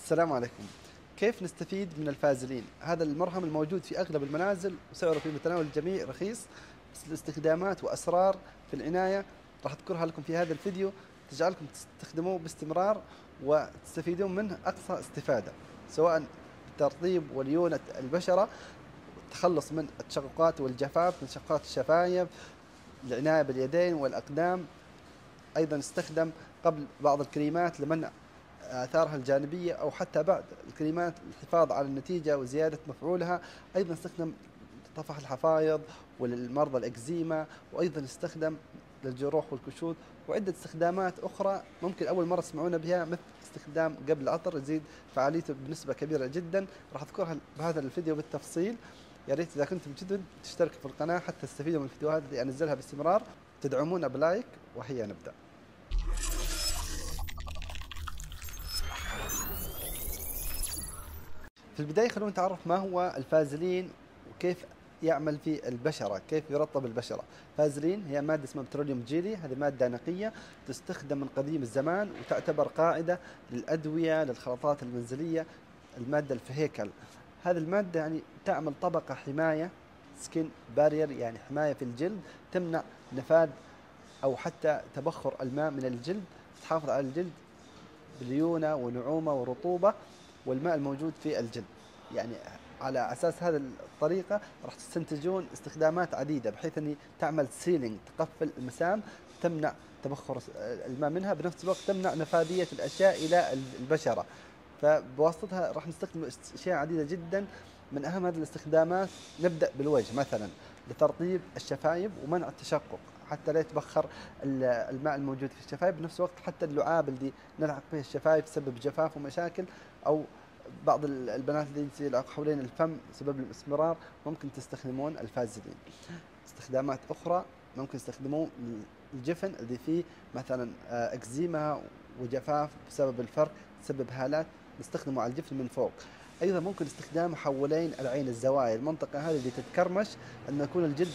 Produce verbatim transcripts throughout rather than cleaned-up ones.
السلام عليكم. كيف نستفيد من الفازلين؟ هذا المرهم الموجود في أغلب المنازل وسعره في متناول الجميع رخيص، بس الاستخدامات وأسرار في العناية راح أذكرها لكم في هذا الفيديو تجعلكم تستخدموه باستمرار وتستفيدون منه أقصى استفادة، سواء ترطيب وليونة البشرة والتخلص من التشققات والجفاف، من تشققات الشفايف، العناية باليدين والأقدام. أيضا استخدم قبل بعض الكريمات لمنع آثارها الجانبية، أو حتى بعد الكريمات للحفاظ على النتيجة وزيادة مفعولها. أيضا استخدم طفح الحفايض وللمرضى الإكزيما، وأيضا استخدم للجروح والكشوط، وعدة استخدامات أخرى ممكن أول مرة تسمعون بها، مثل استخدام قبل العطر يزيد فعاليته بنسبة كبيرة جدا. راح أذكرها بهذا الفيديو بالتفصيل. يا ريت إذا كنتم جدد تشتركوا في القناة حتى تستفيدوا من الفيديوهات اللي أنزلها باستمرار، تدعمونا بلايك. وهيا نبدأ. في البداية خلونا نتعرف ما هو الفازلين وكيف يعمل في البشرة، كيف يرطب البشرة. فازلين هي مادة اسمها بتروليوم جيلي، هذه مادة نقية تستخدم من قديم الزمان وتعتبر قاعدة للأدوية للخلطات المنزلية. المادة الفهيكل، هذه المادة يعني تعمل طبقة حماية، سكين بارير، يعني حماية في الجلد، تمنع نفاذ أو حتى تبخر الماء من الجلد، تحافظ على الجلد بليونة ونعومة ورطوبة والماء الموجود في الجلد. يعني على أساس هذه الطريقة راح تستنتجون استخدامات عديدة، بحيث أن تعمل سيلينج، تقفل المسام، تمنع تبخر الماء منها، بنفس الوقت تمنع نفاذية الأشياء إلى البشرة. فبواسطتها راح نستخدم أشياء عديدة جدا. من أهم هذه الاستخدامات نبدأ بالوجه، مثلا لترطيب الشفايف ومنع التشقق حتى لا يتبخر الماء الموجود في الشفايف. بنفس الوقت حتى اللعاب اللي نلعق فيها الشفايف تسبب جفاف ومشاكل، أو بعض البنات اللي يلعقوا حوالين الفم سبب الاسمرار، ممكن تستخدمون الفازلين. استخدامات أخرى ممكن تستخدموه الجفن اللي فيه مثلا اكزيما وجفاف بسبب الفرق، تسبب هالات، نستخدمه على الجفن من فوق. ايضا ممكن استخدامه حوالين العين، الزوايا، المنطقه هذه اللي تتكرمش، ان يكون الجلد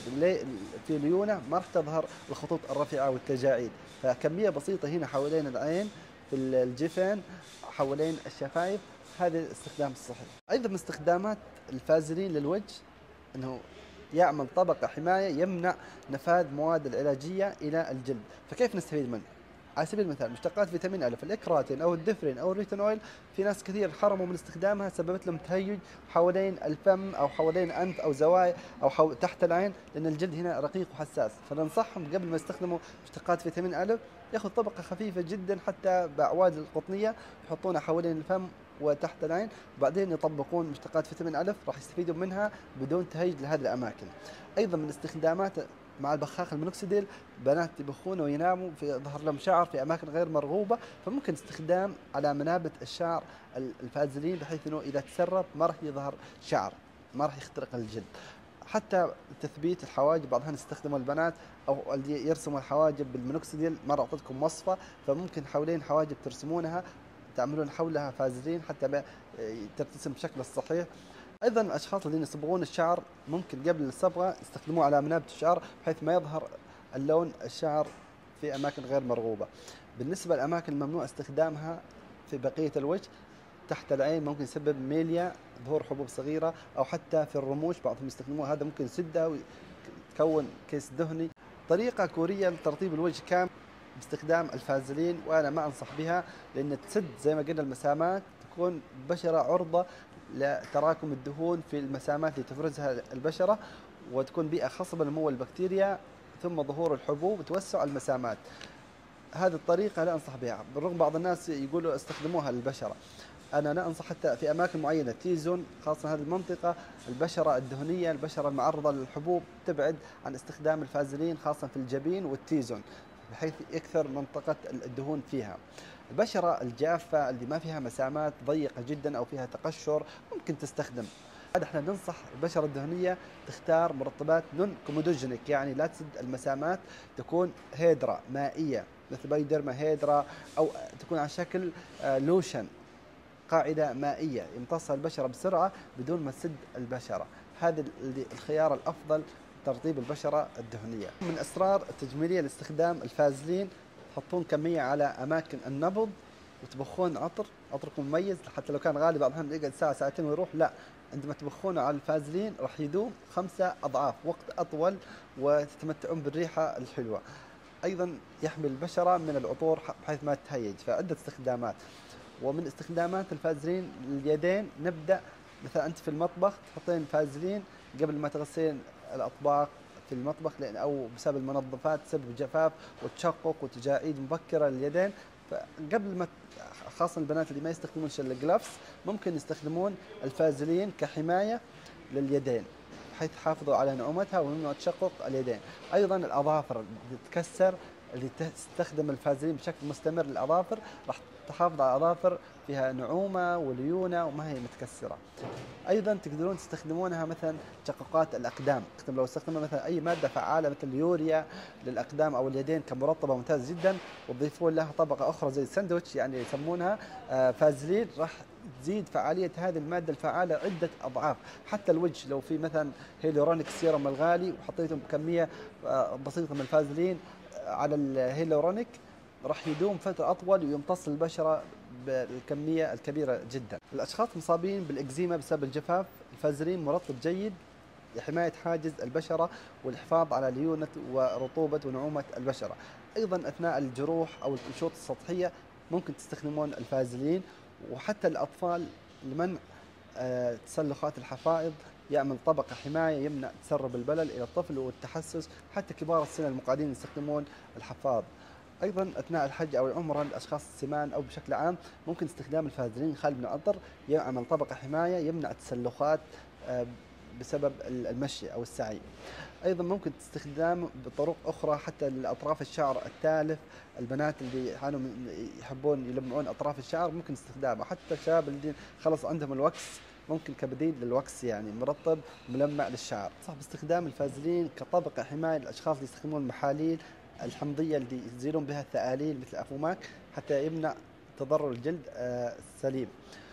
في ليونه ما راح تظهر الخطوط الرفيعه والتجاعيد، فكميه بسيطه هنا حوالين العين، في الجفن، حوالين الشفايف، هذا الاستخدام الصحيح. ايضا من استخدامات الفازلين للوجه انه يعمل طبقة حماية، يمنع نفاذ مواد العلاجية إلى الجلد. فكيف نستفيد منه؟ على سبيل المثال مشتقات فيتامين ألف، الإكراتين أو الدفرين أو الريتينويل، في ناس كثير حرموا من استخدامها، سببت لهم تهيج حوالين الفم أو حوالين أنف أو زوايا أو حو... تحت العين، لأن الجلد هنا رقيق وحساس. فننصحهم قبل ما يستخدموا مشتقات فيتامين ألف ياخذ طبقة خفيفة جدا حتى بأعواد القطنية، يحطونها حوالين الفم وتحت العين، وبعدين يطبقون مشتقات فيتامين ألف، راح يستفيدوا منها بدون تهيج لهذه الأماكن. أيضا من استخدامات مع البخاخ المينوكسيديل، بنات يبخون ويناموا في ظهر لهم شعر في أماكن غير مرغوبة، فممكن استخدام على منابت الشعر الفازلين، بحيث أنه إذا تسرب ما راح يظهر شعر، ما راح يخترق الجلد. حتى تثبيت الحواجب، بعضها يستخدموا البنات او اللي يرسموا الحواجب بالمينوكسيديل، مره اعطيتكم وصفه، فممكن حوالين الحواجب ترسمونها، تعملون حولها فازلين حتى ترتسم بشكل الصحيح. ايضا الاشخاص الذين يصبغون الشعر ممكن قبل الصبغه يستخدموه على منابت الشعر، بحيث ما يظهر اللون الشعر في اماكن غير مرغوبه. بالنسبه للاماكن الممنوع استخدامها في بقيه الوجه، تحت العين ممكن يسبب ميليا، ظهور حبوب صغيرة، أو حتى في الرموش بعضهم يستخدموها، هذا ممكن يسدها ويكون كيس دهني. طريقة كورية لترطيب الوجه كامل باستخدام الفازلين، وأنا ما أنصح بها، لأن تسد زي ما قلنا المسامات، تكون البشرة عرضة لتراكم الدهون في المسامات اللي تفرزها البشرة، وتكون بيئة خصبة لنمو البكتيريا، ثم ظهور الحبوب وتوسع المسامات. هذه الطريقة لا أنصح بها، بالرغم بعض الناس يقولوا استخدموها للبشرة، أنا لا أنصح. حتى في أماكن معينة، تي زون خاصة هذه المنطقة، البشرة الدهنية، البشرة المعرضة للحبوب، تبعد عن استخدام الفازلين، خاصة في الجبين والتي زون، بحيث يكثر منطقة الدهون فيها. البشرة الجافة اللي ما فيها مسامات ضيقة جدا أو فيها تقشر ممكن تستخدم. هذا احنا ننصح البشرة الدهنية تختار مرطبات نون كومودوجينيك، يعني لا تسد المسامات، تكون هيدرا مائية مثل بايوديرما هيدرا، أو تكون على شكل لوشن، قاعدة مائية يمتصها البشرة بسرعة بدون ما تسد البشرة. هذا الخيار الأفضل ترطيب البشرة الدهنية. من أسرار التجميلية لاستخدام الفازلين، تحطون كمية على أماكن النبض وتبخون عطر، عطركم مميز، حتى لو كان غالي بعض الأحيان يقعد ساعة ساعتين ويروح، لا، عندما تبخونه على الفازلين راح يدوم خمسة أضعاف، وقت أطول، وتتمتعون بالريحة الحلوة. أيضا يحمي البشرة من العطور بحيث ما تهيج، فعدة استخدامات. ومن استخدامات الفازلين لليدين نبدأ، مثلا أنت في المطبخ تحطين فازلين قبل ما تغسلين الأطباق في المطبخ، لأن أو بسبب المنظفات تسبب جفاف وتشقق وتجاعيد مبكرة لليدين. فقبل ما، خاصة البنات اللي ما يستخدمون شل الجلافز، ممكن يستخدمون الفازلين كحماية لليدين، بحيث يحافظوا على نعومتها وممنوع تشقق اليدين. أيضا الأظافر اللي تتكسر، اللي تستخدم الفازلين بشكل مستمر للأظافر، راح تحافظ على الأظافر فيها نعومة وليونة وما هي متكسرة. أيضا تقدرون تستخدمونها مثلا تشققات الأقدام، لو استخدمنا مثلا أي مادة فعالة مثل اليوريا للأقدام أو اليدين كمرطبة ممتاز جدا، وتضيفون لها طبقة أخرى زي الساندويتش يعني يسمونها آه، فازلين، راح تزيد فعالية هذه المادة الفعالة عدة أضعاف. حتى الوجه لو في مثلا هيلورونيك سيروم الغالي وحطيتم كمية آه، بسيطة من الفازلين على الهيلورونيك، راح يدوم فترة أطول ويمتص البشرة بالكمية الكبيرة جدا. الأشخاص المصابين بالإكزيما بسبب الجفاف، الفازلين مرطب جيد لحماية حاجز البشرة والحفاظ على ليونة ورطوبة ونعومة البشرة. أيضا أثناء الجروح أو الكشوط السطحية ممكن تستخدمون الفازلين. وحتى الأطفال لمنع آه، تسلخات الحفائض يعمل طبقة حماية يمنع تسرب البلل إلى الطفل والتحسس. حتى كبار السن المقعدين يستخدمون الحفاض. ايضا اثناء الحج او العمره للاشخاص السمان او بشكل عام ممكن استخدام الفازلين خالي من العطر، يعمل طبقه حمايه يمنع التسلخات آه، بسبب المشي او السعي. ايضا ممكن استخدام بطرق اخرى حتى لاطراف الشعر التالف، البنات اللي يحانوا يحبون يلمعون اطراف الشعر ممكن استخدامه. حتى الشباب اللي خلص عندهم الوكس ممكن كبديل للوكس يعني مرطب ملمع للشعر. صح باستخدام الفازلين كطبقة حماية للأشخاص اللي يستخدمون المحاليل الحمضية اللي يزيلون بها الثآليل مثل أفوماك، حتى يمنع تضرر الجلد آه، السليم.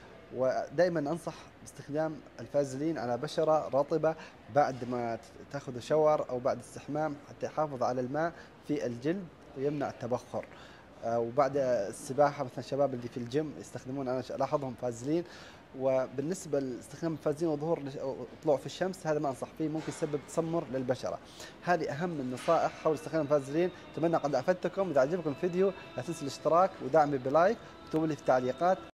ودائما أنصح باستخدام الفازلين على بشرة رطبة بعد ما تاخذ شاور أو بعد استحمام، حتى يحافظ على الماء في الجلد ويمنع التبخر. آه، وبعد السباحة مثلا الشباب اللي في الجيم يستخدمون، أنا ألاحظهم فازلين. وبالنسبة لاستخدام الفازلين وظهور طلوع في الشمس، هذا ما أنصح فيه، ممكن يسبب تسمر للبشرة. هذه أهم النصائح حول استخدام الفازلين. أتمنى قد أفدتكم. إذا عجبكم الفيديو لا تنسوا الاشتراك ودعمي بلايك، واكتبوا لي في التعليقات